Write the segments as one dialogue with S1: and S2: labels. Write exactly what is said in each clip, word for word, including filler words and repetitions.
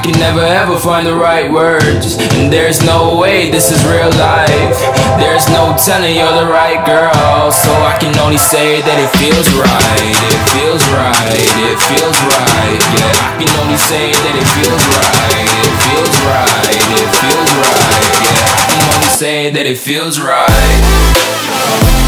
S1: can never ever find the right words, and there's no way this is real life. There's no telling you're the right girl, so I can only say that it feels right. It feels right, it feels right. Yeah, I can only say that it feels right. It feels right, it feels right. Yeah, I can only say that it feels right.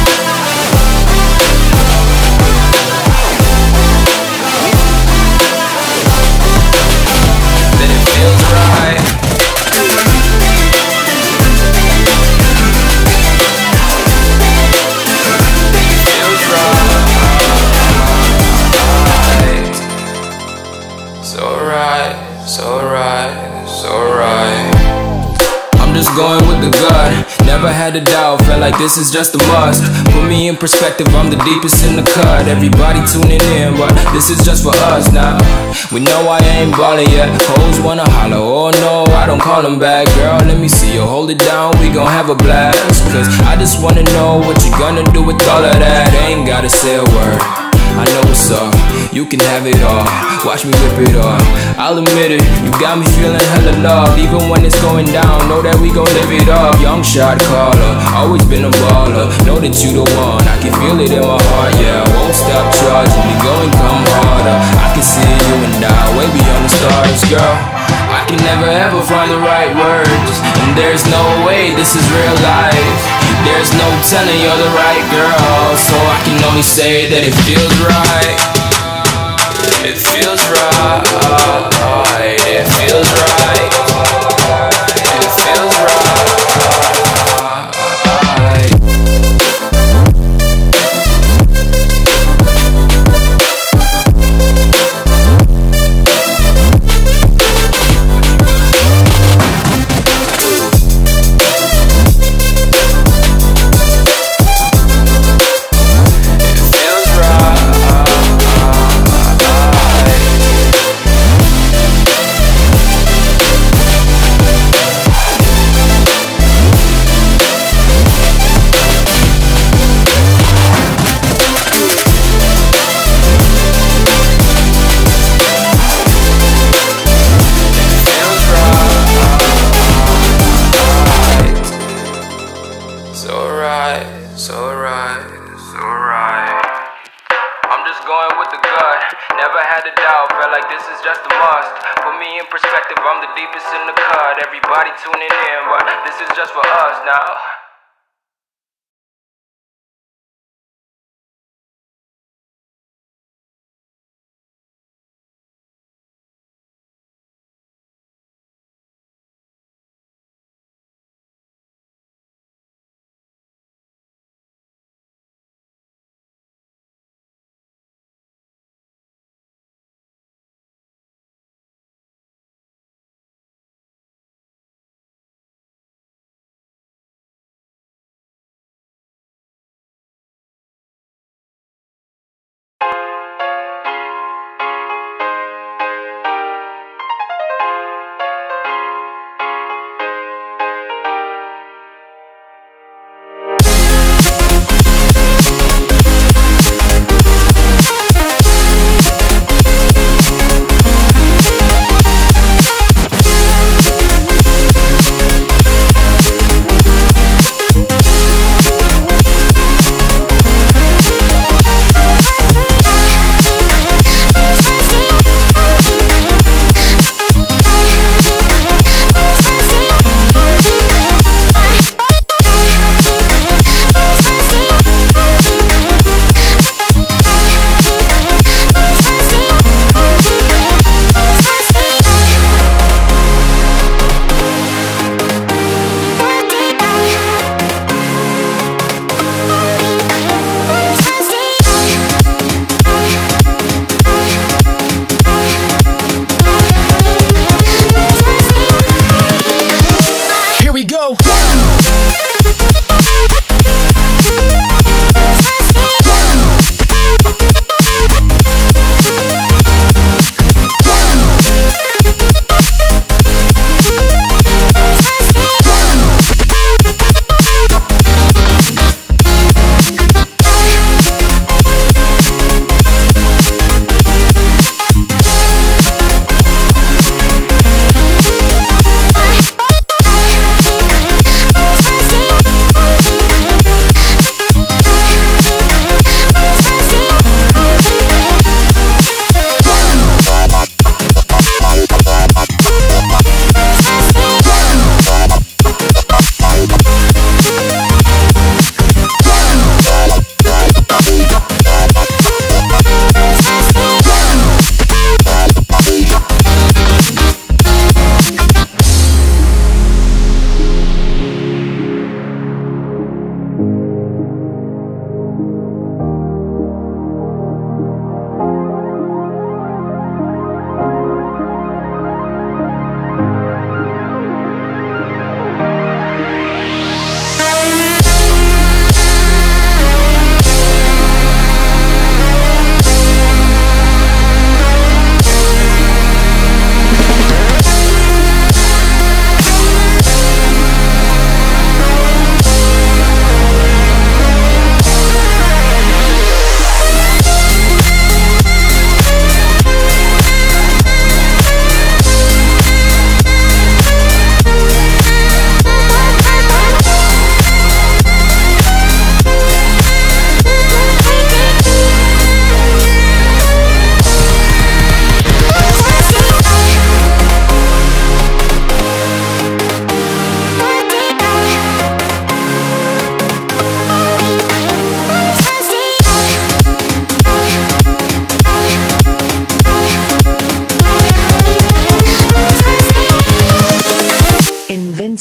S1: So right, so right. I'm just going with the gut, never had a doubt, felt like this is just a must. Put me in perspective, I'm the deepest in the cut. Everybody tuning in, but this is just for us now. We know I ain't ballin' yet, hoes wanna holler, oh no, I don't call them back. Girl, let me see you hold it down, we gon' have a blast. Cause I just wanna know what you gonna do with all of that. Ain't gotta say a word, I know what's up, you can have it all. Watch me whip it off, I'll admit it, you got me feeling hella love. Even when it's going down, know that we gon' live it up. Young shot caller, always been a baller. Know that you the one, I can feel it in my heart. Yeah, I won't stop charging, we going come harder. I can see you and I, way beyond the stars, girl. I can never ever find the right words, and there's no way this is real life. There's no telling you're the right girl, so I can only say that it feels right. It feels right, it feels right, it feels right. So right, so right. I'm just going with the gut, never had a doubt, felt like this is just a must. Put me in perspective, I'm the deepest in the cut. Everybody tuning in, but this is just for us now.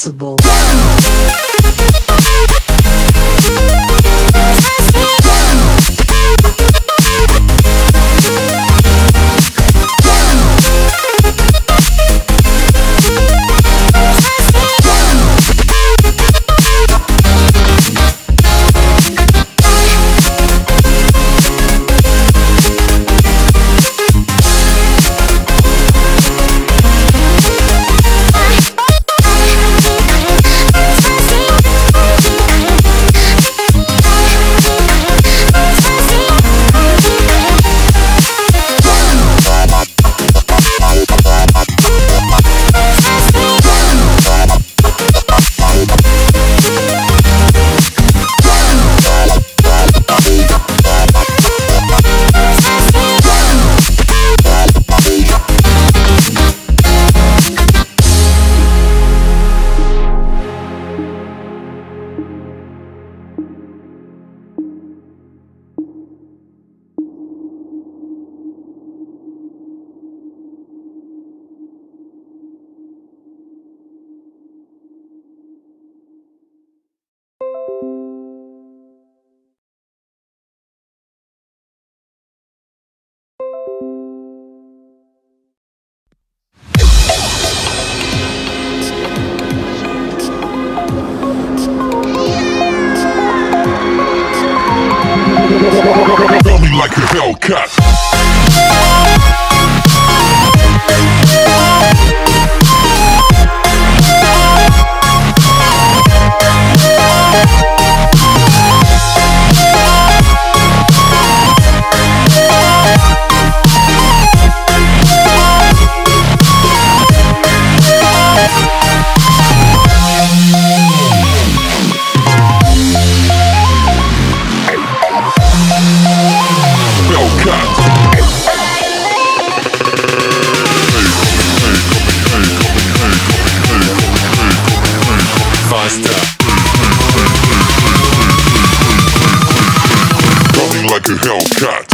S2: possible.
S3: Love me like a Hellcat. Running like a Hellcat.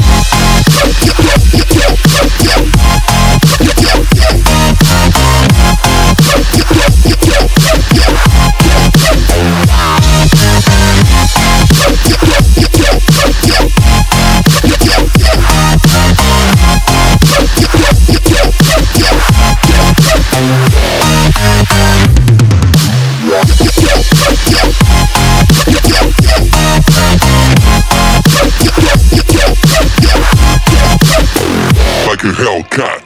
S3: Like a Hellcat.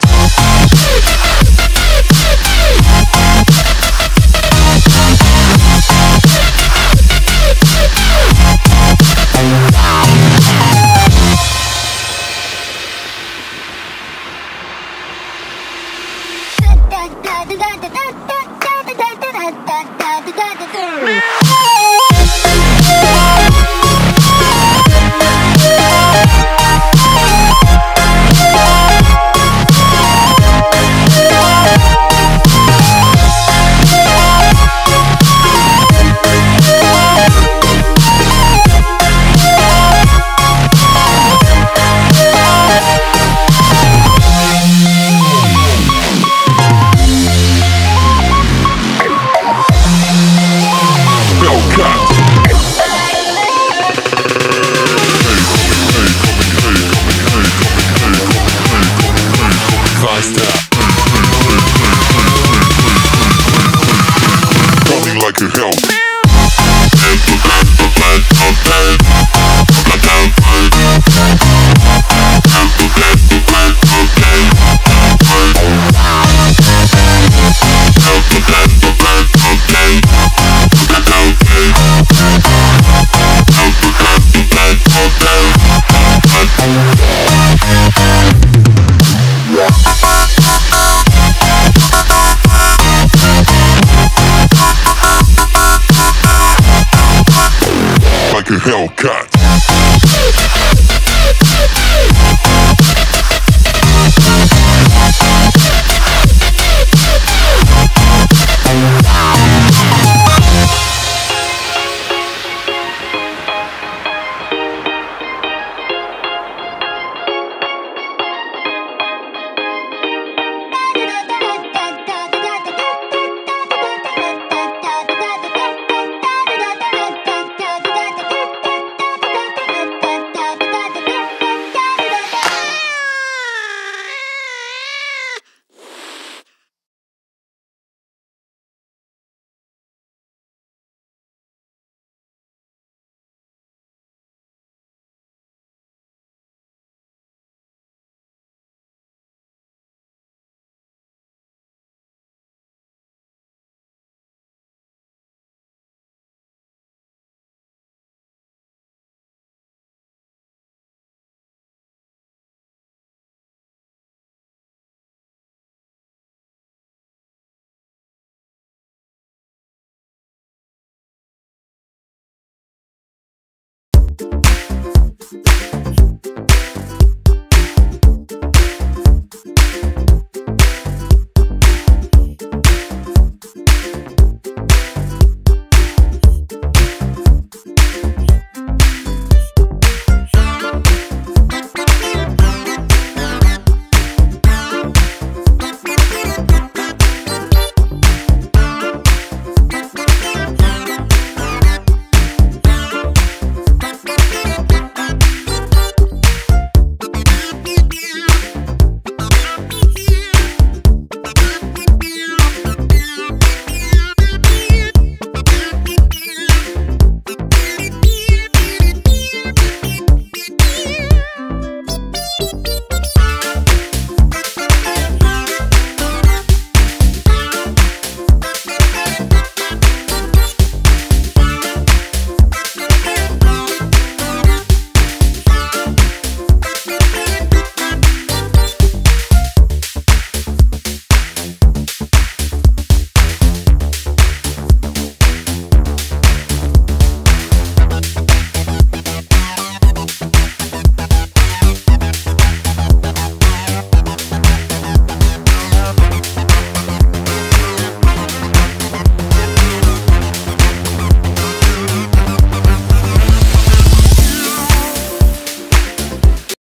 S3: Faster.